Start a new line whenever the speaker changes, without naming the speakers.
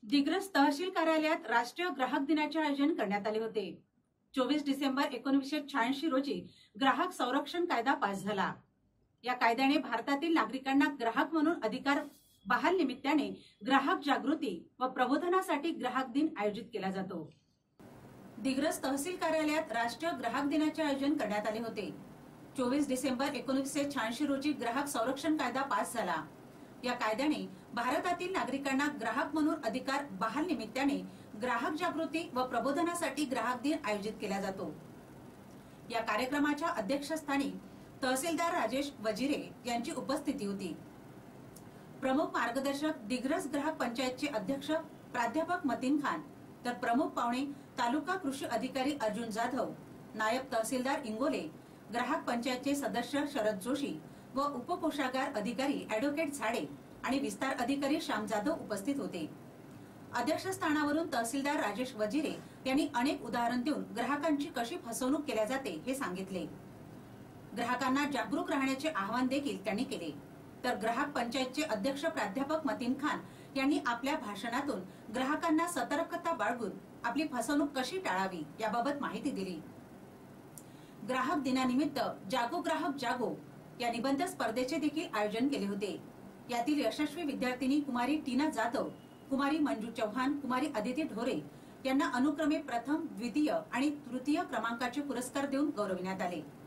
दिग्रस तहसील कार्यालयात राष्ट्रीय ग्राहक दिनाचे आयोजन करण्यात आले होते। 24 डिसेंबर 1986 रोजी ग्राहक संरक्षण कायदा पास झाला। या कायद्याने भारतातील नागरिकांना ग्राहक म्हणून अधिकार बहाल निमित्ताने ग्राहक जागृती व प्रबोधनासाठी ग्राहक दिन आयोजित केला जातो। दिग्रस तहसील कार्यालयात राष्ट्रीय ग्राहक दिनाचे आयोजन करण्यात आले होते। 24 डिसेंबर 1986 रोजी ग्राहक संरक्षण कायदा पास झाला। या कायद्याने भारतातील नागरिकांना ग्राहक म्हणून अधिकार बहाल निमित्ताने ग्राहक जागृती व प्रबोधनासाठी ग्राहक दिन आयोजित केला जातो। या कार्यक्रमाच्या अध्यक्षस्थानी तहसीलदार राजेश वजिरे यांची उपस्थिती होती। प्रमुख मार्गदर्शक दिग्रस ग्राहक पंचायतचे अध्यक्ष प्राध्यापक मतीन खान, तर प्रमुख पाहुणे तालुका कृषी अधिकारी अर्जुन जाधव, नायब तहसीलदार इंगोले, ग्राहक पंचायतचे सदस्य शरद जोशी व उपकोषागार अधिकारी ॲडव्होकेट झाडे आणि विस्तार अधिकारी श्याम जाधव उपस्थित होते। अध्यक्षस्थानावरून तहसीलदार राजेश वजिरे यांनी अनेक उदाहरण देऊन ग्राहकांची कशी फसवणूक केल्या जाते हे सांगितले। ग्राहकांना जागरूक राहण्याचे आवाहन देखील त्यांनी केले। तर ग्राहक पंचायतचे अध्यक्ष प्राध्यापक मतीन खान यांनी आपल्या भाषणातून ग्राहकांना सतर्कता बाळगून आपली फसवणूक कशी टाळावी याबाबत माहिती दिली। ग्राहक दिनानिमित्त जागो ग्राहक जागो या निबंध स्पर्धेचे देखील आयोजन केले होते। यातील यशस्वी विद्यार्थिनी कुमारी टीना जाधव, कुमारी मंजू चौहान, कुमारी अदिती ढोरे यांना अनुक्रमे प्रथम, द्वितीय आणि तृतीय क्रमांकाचे पुरस्कार देऊन गौरविण्यात आले।